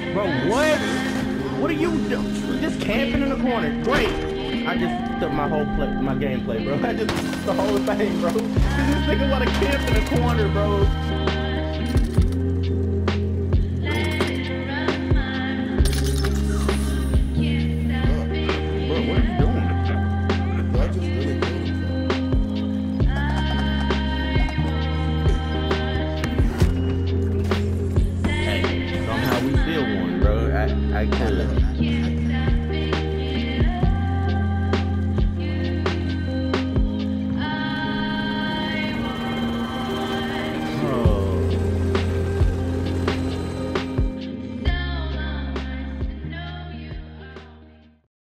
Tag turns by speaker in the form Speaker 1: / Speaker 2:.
Speaker 1: Bro, what? What are you doing? Just camping in the corner. Great. I just took my whole my gameplay, bro. I just the whole thing, bro. This nigga wanna camp in the corner, bro. Bro, what are you doing?
Speaker 2: I just really killed him.
Speaker 1: Hey, somehow we still won, bro. I can't.